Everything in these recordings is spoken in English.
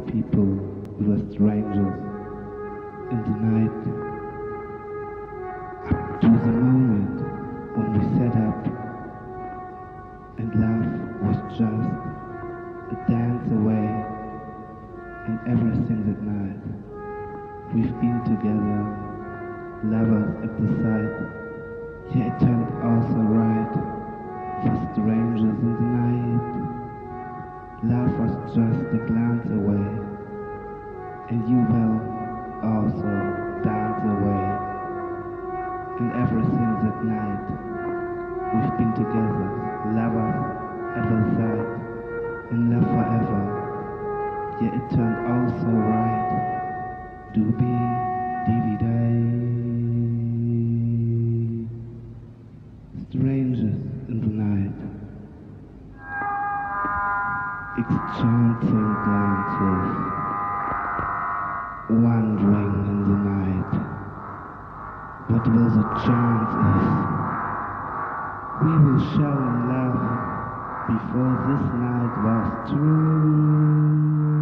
people, we were strangers in the night, up to the moment when we sat up, and love was just a dance away, and everything that night. We've been together, lovers at the side, yeah, it turned also right, for strangers in the night. Love was just a glance away, and you will also dance away. And everything that night, we've been together, lovers at the side, in love forever. Yeah, it turned also right, doobie, DVD. Strangers in the night, exchanging glances, wandering in the night. What will the chance is? We will show in love before this night was true.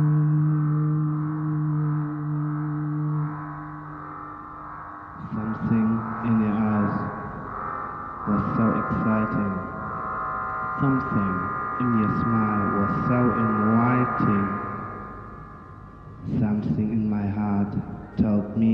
Something in your eyes was so exciting. Something in your smile was so inviting. Something in my heart told me